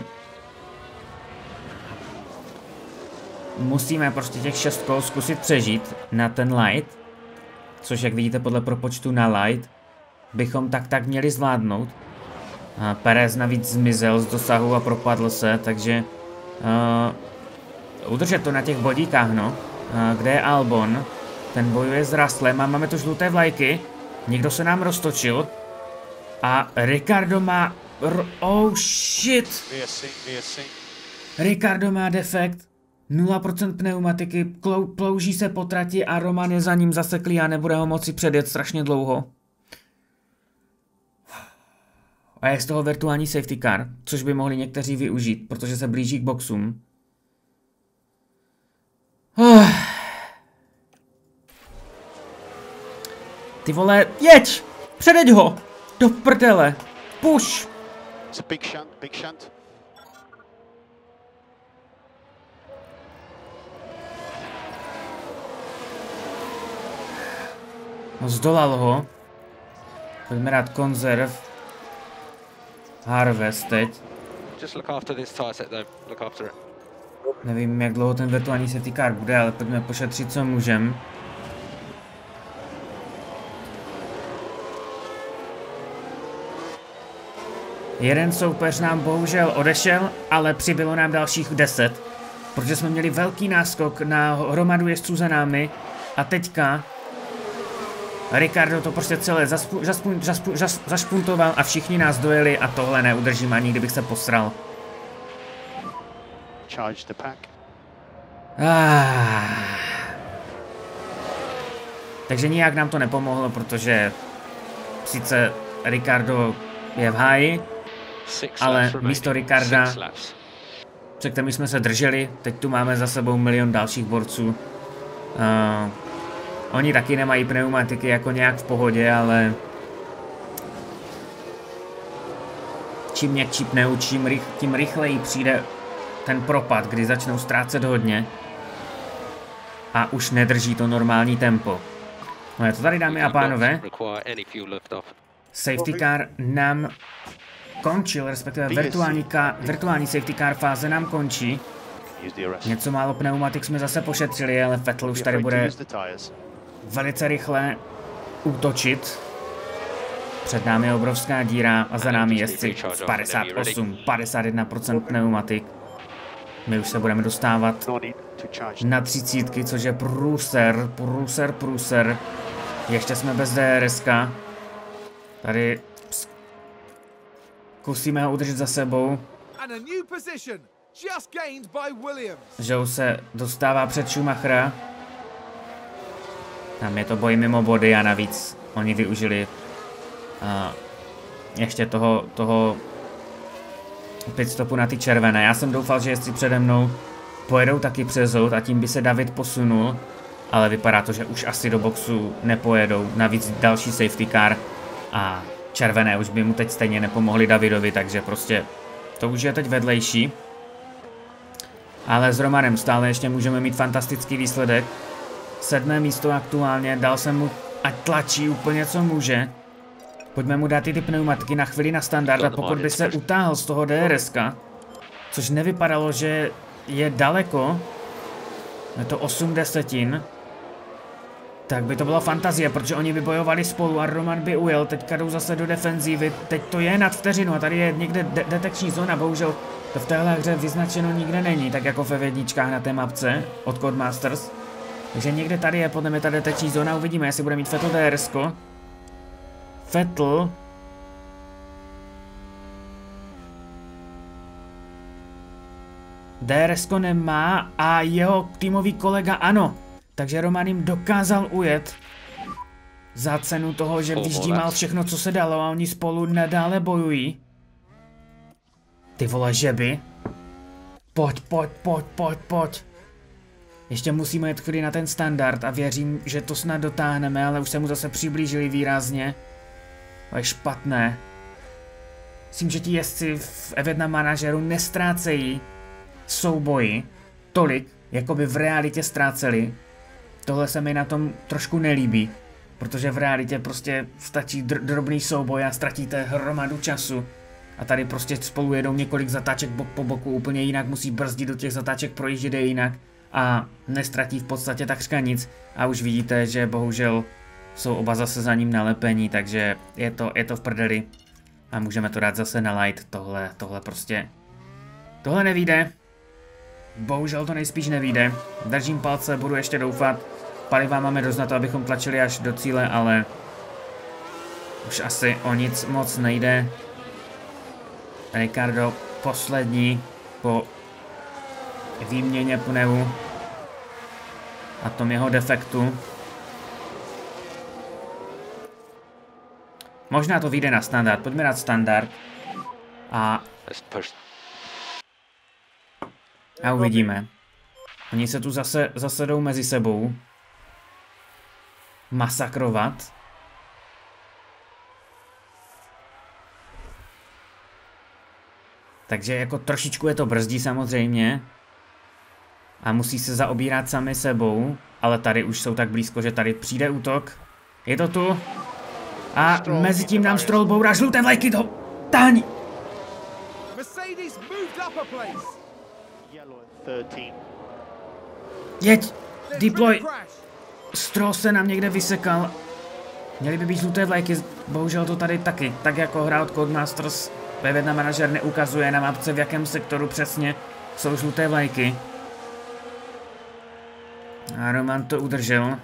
musíme prostě těch šest kol zkusit přežít na ten light, což jak vidíte podle propočtu na light, bychom tak tak měli zvládnout. A Perez navíc zmizel z dosahu a propadl se, takže uh, udržet to na těch bodíkách, no. Uh, kde je Albon? Ten bojuje s Russellem a máme tu žluté vlajky. Někdo se nám roztočil. A Ricardo má... Oh shit! V S C, V S C. Ricardo má defekt. nula procent pneumatiky, plouží se po trati a Roman je za ním zaseklý a nebude ho moci předjet strašně dlouho. A je z toho virtuální safety car, což by mohli někteří využít, protože se blíží k boxům. Oh. Ty vole, jeď! Předeď ho! Do prdele! Push! It's a big shunt, big shunt. No zdolal ho. Pojďme rád konzerv. Harvest teď. Just look after this tire set though, look after it. Nevím, jak dlouho ten virtuální safety car bude, ale pojďme pošetřit, co můžem. Jeden soupeř nám bohužel odešel, ale přibylo nám dalších deset. protože jsme měli velký náskok na hromadu jezdců za námi a teďka Ricardo to prostě celé zaspu, zaspu, zaspu, zas, zašpuntoval a všichni nás dojeli a tohle neudržím ani kdybych se posral. Charge the pack. Ah. Takže nijak nám to nepomohlo, protože sice Ricardo je v háji, ale místo Ricarda, se kterými jsme se drželi, teď tu máme za sebou milion dalších borců. Uh, oni taky nemají pneumatiky jako nějak v pohodě, ale čím měkčí pneu, čím rych, tím rychleji přijde ten propad, kdy začnou ztrácet hodně a už nedrží to normální tempo. No je to tady, dámy a pánové. Safety car nám končil, respektive virtuální, ka, virtuální safety car fáze nám končí. Něco málo pneumatik jsme zase pošetřili, ale Vettel už tady bude velice rychle útočit. Před námi je obrovská díra a za námi jezdci padesát osm padesát jedna procent pneumatik. My už se budeme dostávat na třicítky, což je průser, průser, průser. Ještě jsme bez D R S ka. Tady zkusíme ho udržet za sebou. Joe se dostává před Schumachera. Tam je to boj mimo body a navíc oni využili uh, ještě toho, toho pitstopu na ty červené. Já jsem doufal, že jestli přede mnou pojedou taky přes Zout a tím by se David posunul, ale vypadá to, že už asi do boxu nepojedou. Navíc další safety car a červené už by mu teď stejně nepomohli Davidovi, takže prostě to už je teď vedlejší. Ale s Romanem stále ještě můžeme mít fantastický výsledek. Sedmé místo aktuálně, dal jsem mu, ať tlačí úplně co může. Pojďme mu dát i ty pneumatiky na chvíli na standard a pokud by se utáhl z toho D R S ka, což nevypadalo, že je daleko, je to osm desetin, tak by to byla fantazie, protože oni by bojovali spolu a Roman by ujel, teďka jdou zase do defenzívy, teď to je nad vteřinu a tady je někde de detekční zóna, bohužel to v téhle hře vyznačeno nikde není, tak jako ve jedničkách na té mapce od Codemasters. Takže někde tady je podle mě ta detekční zóna, uvidíme, jestli bude mít Vettel D R S ko. Vettel D R S ko nemá a jeho týmový kolega ano. Takže Roman jim dokázal ujet za cenu toho, že vyždímal všechno, co se dalo a oni spolu nadále bojují. Ty vole, že by? Pojď, pojď, pojď, pojď, pojď. Ještě musíme jet chvíli na ten standard a věřím, že to snad dotáhneme, ale už se mu zase přiblížili výrazně. To je špatné. Myslím, že ti jezdci v F jedna manažeru nestrácejí souboji tolik, jako by v realitě ztráceli. Tohle se mi na tom trošku nelíbí, protože v realitě prostě stačí dr drobný souboj a ztratíte hromadu času. A tady prostě spolu jedou několik zatáček bok po boku, úplně jinak musí brzdit do těch zatáček, projíždět je jinak a nestratí v podstatě takřka nic. A už vidíte, že bohužel jsou oba zase za ním nalepení, takže je to, je to v prdeli. A můžeme to dát zase na light, tohle, tohle prostě, tohle nevíde. Bohužel to nejspíš nevíde. Držím palce, budu ještě doufat. Paliva máme dost na to, abychom tlačili až do cíle, ale už asi o nic moc nejde. Ricardo poslední po výměně pneu a tom jeho defektu. Možná to vyjde na standard, pojďme dát standard a a uvidíme. Oni se tu zase zasedou mezi sebou masakrovat. Takže jako trošičku je to brzdí samozřejmě. A musí se zaobírat sami sebou. Ale tady už jsou tak blízko, že tady přijde útok. Je to tu. A mezi tím nám Stroll bourá žluté vlajky do tání. Jeď, deploy. Stroll se nám někde vysekal. Měly by být žluté vlajky, bohužel to tady taky. Tak jako hra od Codemasters, F jedna manažer neukazuje na mapce, v jakém sektoru přesně jsou žluté vlajky. A Roman to udržel.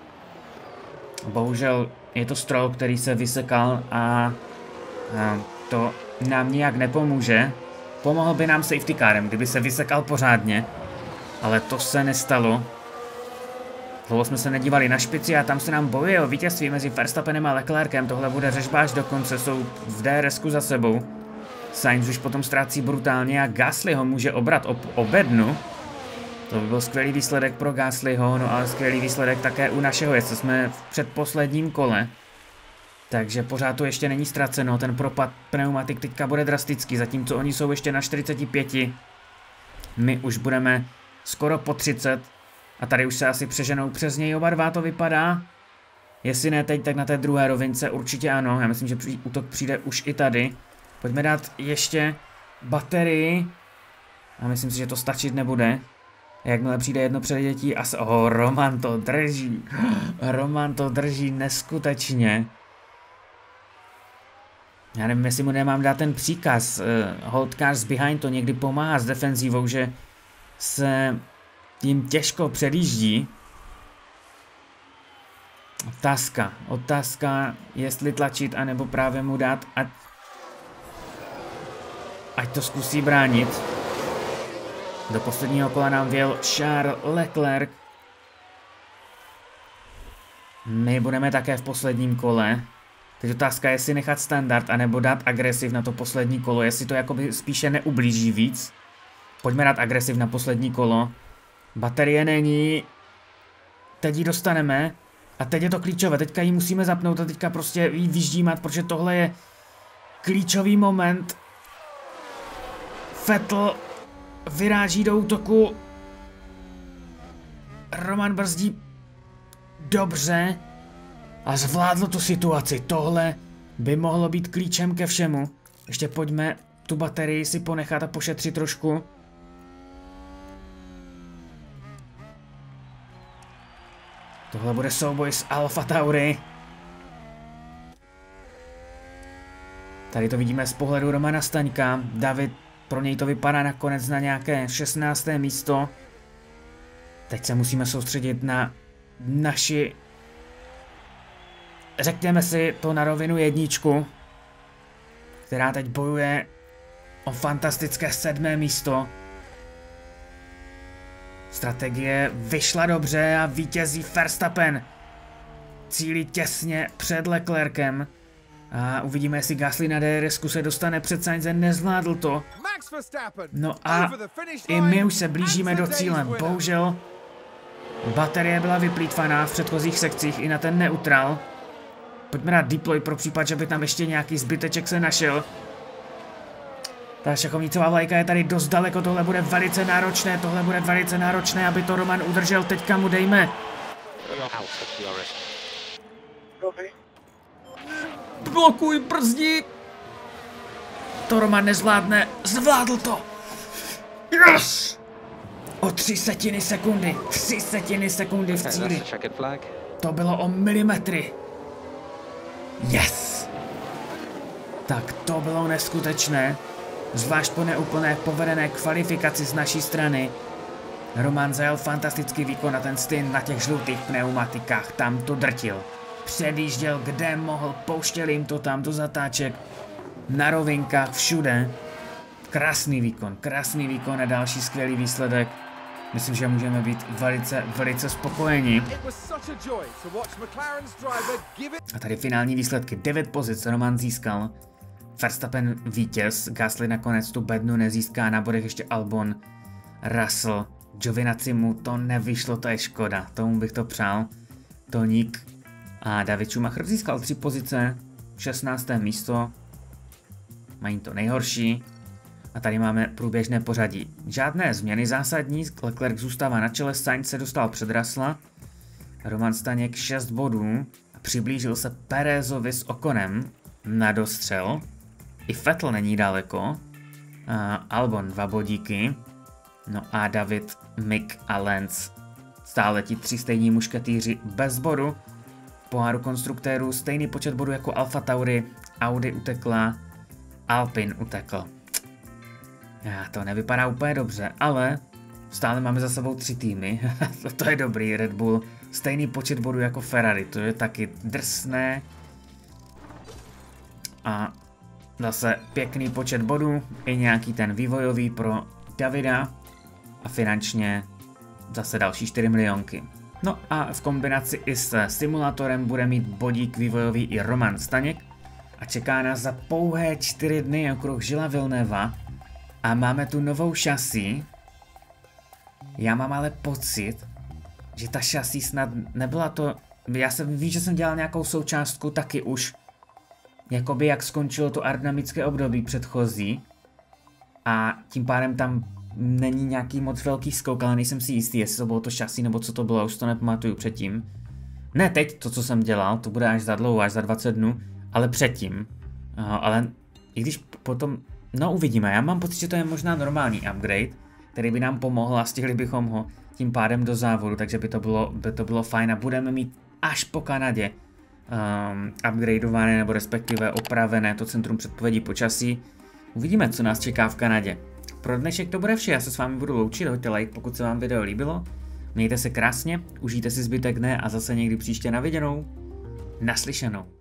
Bohužel je to Stroll, který se vysekal a, a to nám nijak nepomůže. Pomohl by nám safety carem, kdyby se vysekal pořádně, ale to se nestalo. Dlouho jsme se nedívali na špici a tam se nám bojuje o vítězství mezi Verstappenem a Leclerkem. Tohle bude řežba až do konce, jsou v D R S ku za sebou. Sainz už potom ztrácí brutálně a Gasly ho může obrat ob obednu. To by byl skvělý výsledek pro Gaslyho, no ale skvělý výsledek také u našeho jezdce. Jsme v předposledním kole. Takže pořád to ještě není ztraceno, ten propad pneumatik teďka bude drastický, zatímco oni jsou ještě na čtyřiceti pěti. My už budeme skoro po třicet a tady už se asi přeženou přes něj oba dva, to vypadá. Jestli ne teď, tak na té druhé rovince určitě ano, já myslím, že útok přijde už i tady. Pojďme dát ještě baterii a myslím si, že to stačit nebude. Jakmile přijde jedno předjetí a se... Oh, Roman to drží, Roman to drží neskutečně. Já nevím, jestli mu nemám dát ten příkaz. Uh, hold cars behind to někdy pomáhá s defenzívou, že se tím těžko předjíždí. Otázka. Otázka, jestli tlačit, anebo právě mu dát, ať, ať to zkusí bránit. Do posledního kola nám vjel Charles Leclerc. My budeme také v posledním kole. Teď otázka je, jestli nechat standard, anebo dát agresiv na to poslední kolo, jestli to jakoby spíše neublíží víc. Pojďme dát agresiv na poslední kolo. Baterie není. Teď ji dostaneme. A teď je to klíčové, teďka ji musíme zapnout a teďka prostě ji vyždímat, protože tohle je klíčový moment. Vettel vyráží do útoku. Roman brzdí dobře a zvládl tu situaci. Tohle by mohlo být klíčem ke všemu. Ještě pojďme tu baterii si ponechat a pošetřit trošku. Tohle bude souboj s Alfa Tauri. Tady to vidíme z pohledu Romana Staňka. David, pro něj to vypadá nakonec na nějaké šestnácté místo. Teď se musíme soustředit na naši, řekněme si to na rovinu, jedničku, která teď bojuje o fantastické sedmé místo. Strategie vyšla dobře a vítězí Verstappen. Cílí těsně před Leclerkem. A uvidíme, jestli Gasly na D R S ku se dostane před Sainzem, nezvládl to. No a i my už se blížíme do cíle. Bohužel baterie byla vyplýtvaná v předchozích sekcích i na ten neutral. Pojďme dát deploy pro případ, že by tam ještě nějaký zbyteček se našel. Ta šachovnicová vlajka je tady dost daleko, tohle bude velice náročné, tohle bude velice náročné, aby to Roman udržel, teďka mu dejme. Blokuj, brzdi! To Roman nezvládne, zvládl to! Yes! O tři setiny sekundy, tři setiny sekundy v cíli. To bylo o milimetry. Yes! Tak to bylo neskutečné. Zvlášť po neúplné povedené kvalifikaci z naší strany. Roman zajel fantastický výkon na ten styn na těch žlutých pneumatikách, tam to drtil. Předjížděl kde mohl, pouštěl jim to tam do zatáček, na rovinkách, všude. Krásný výkon, krásný výkon a další skvělý výsledek. Myslím, že můžeme být velice, velice spokojeni. A tady finální výsledky, devět pozic Roman získal. Verstappen vítěz, Gasly nakonec tu bednu nezíská, na bodech ještě Albon, Russell, Giovinazzi mu to nevyšlo, to je škoda, tomu bych to přál. Toník a David Schumacher získal tři pozice, šestnácté místo, mají to nejhorší. A tady máme průběžné pořadí. Žádné změny zásadní, Leclerc zůstává na čele, Sainz se dostal před Russella, Roman Staněk šest bodů a přiblížil se Pérezovi s Oconem na dostřel. I Vettel není daleko. Uh, Albon dva bodíky. No a David, Mick a Lance. Stále ti tři stejní mušketýři bez bodu. V poháru konstruktérů stejný počet bodů jako Alfa Tauri. Audi utekla. Alpine utekl. Já, to nevypadá úplně dobře, ale Stále máme za sebou tři týmy, to je dobrý, Red Bull. Stejný počet bodů jako Ferrari, to je taky drsné. A zase pěkný počet bodů, i nějaký ten vývojový pro Davida. A finančně zase další čtyři milionky. No a v kombinaci i s simulátorem bude mít bodík vývojový i Roman Staněk. A čeká nás za pouhé čtyři dny okruh Gilles Villeneuva. A máme tu novou šasí. Já mám ale pocit, že ta šasí snad nebyla to... Já jsem víš, že jsem dělal nějakou součástku taky už. Jakoby jak skončilo to aerodynamické období předchozí. A tím pádem tam není nějaký moc velký skok, ale nejsem si jistý, jestli to bylo to šasí nebo co to bylo, už to nepamatuju předtím. Ne teď, to co jsem dělal, to bude až za dlouho, až za dvacet dnů, ale předtím. Uh, ale i když potom, no uvidíme, já mám pocit, že to je možná normální upgrade, který by nám pomohl a stihli bychom ho tím pádem do závodu, takže by to bylo, by to bylo fajn a budeme mít až po Kanadě um, upgradeované nebo respektive opravené to centrum předpovědí počasí. Uvidíme, co nás čeká v Kanadě. Pro dnešek to bude vše, já se s vámi budu loučit, hoďte like, pokud se vám video líbilo. Mějte se krásně, užijte si zbytek dne a zase někdy příště na viděnou. Naslyšenou.